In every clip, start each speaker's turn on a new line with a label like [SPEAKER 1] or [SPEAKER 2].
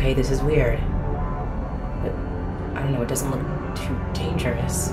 [SPEAKER 1] okay, this is weird. But, I don't know, it doesn't look too dangerous.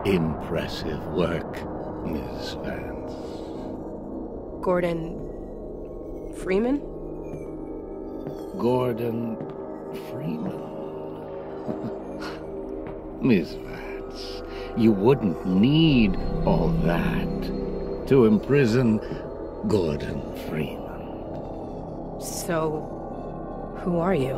[SPEAKER 2] Impressive work, Miss Vance.
[SPEAKER 1] Gordon Freeman?
[SPEAKER 2] Gordon Freeman. Miss Vance, you wouldn't need all that to imprison Gordon Freeman.
[SPEAKER 1] So, who are you?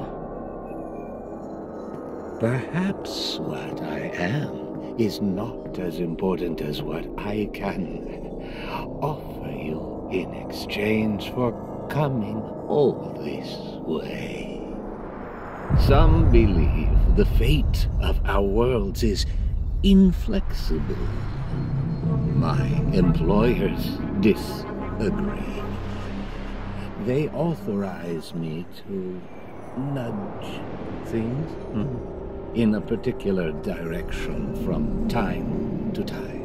[SPEAKER 2] Perhaps what I am is not as important as what I can offer you in exchange for coming all this way. Some believe the fate of our worlds is inflexible. My employers disagree. They authorize me to nudge things in a particular direction from time to time.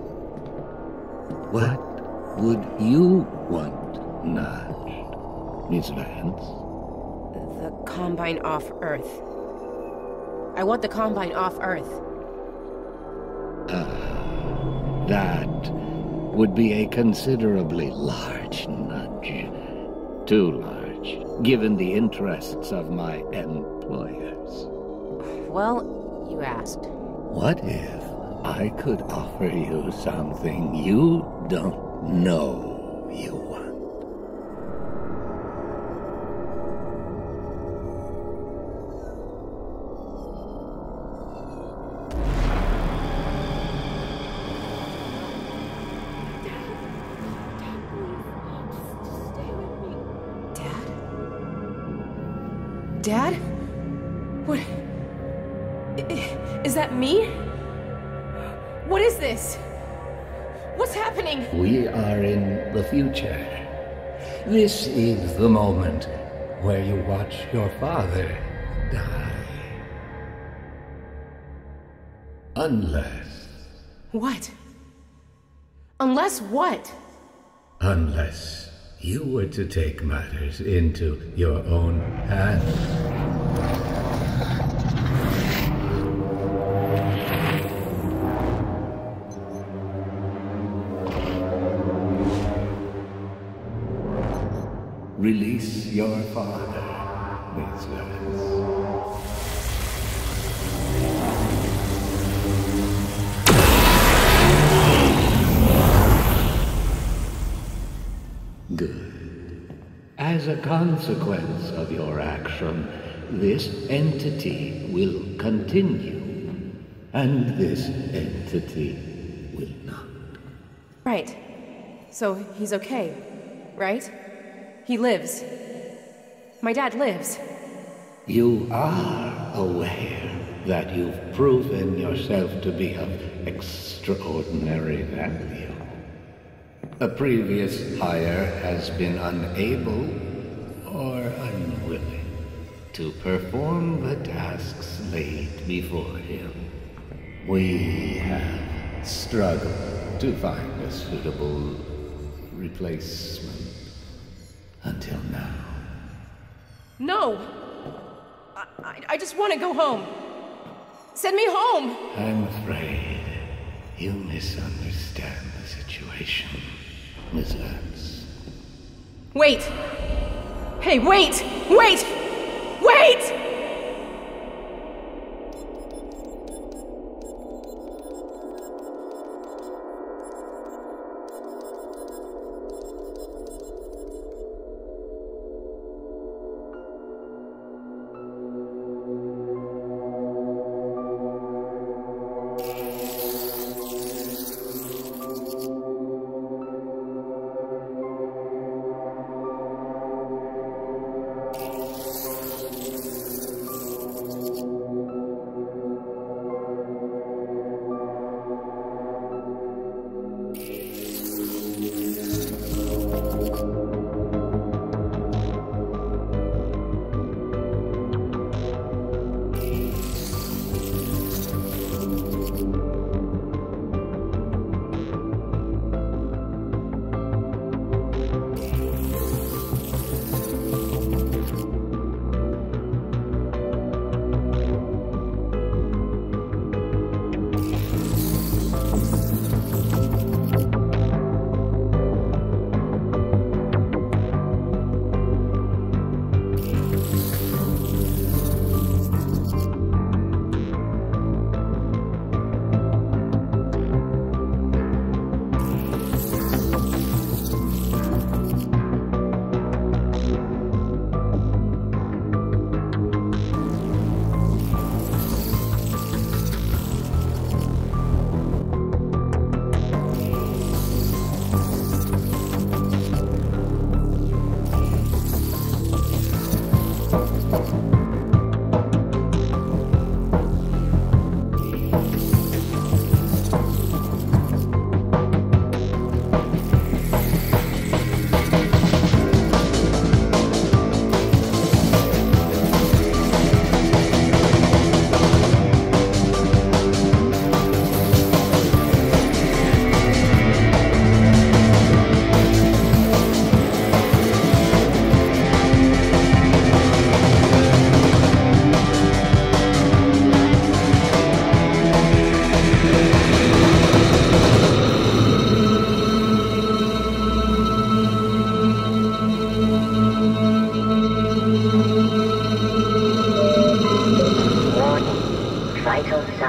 [SPEAKER 2] What would you want nudged, Miss Vance?
[SPEAKER 1] The Combine off Earth. I want the Combine off Earth.
[SPEAKER 2] That would be a considerably large nudge. Too large, given the interests of my employers.
[SPEAKER 1] Well, you asked.
[SPEAKER 2] What if I could offer you something you don't know you want?
[SPEAKER 1] Dad? What? Is that me? What is this? What's happening?
[SPEAKER 2] We are in the future. This is the moment where you watch your father die. Unless...
[SPEAKER 1] What? Unless what?
[SPEAKER 2] Unless you were to take matters into your own hands. Release your father, Miss Vance. Good. As a consequence of your action, this entity will continue, and this entity will not.
[SPEAKER 1] Right. So he's okay, right? He lives. My dad lives.
[SPEAKER 2] You are aware that you've proven yourself to be of extraordinary value. A previous hire has been unable or unwilling to perform the tasks laid before him. We have struggled to find a suitable replacement until now.
[SPEAKER 1] No! I just want to go home. Send me home!
[SPEAKER 2] I'm afraid you misunderstand the situation, Miss Vance.
[SPEAKER 1] Wait! Hey, wait! Wait! Wait!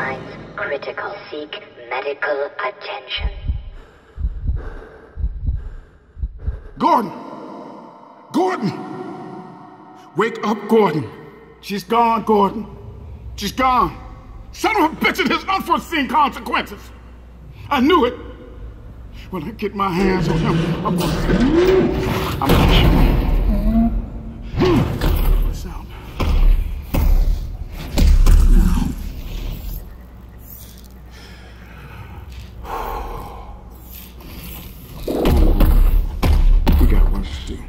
[SPEAKER 3] signs critical. Seek medical attention.
[SPEAKER 4] Gordon! Gordon! Wake up, Gordon. She's gone, Gordon. She's gone. Son of a bitch, it has unforeseen consequences. I knew it. When I get my hands on him, I'm gonna shoot him. What's up? Now. We got work to do.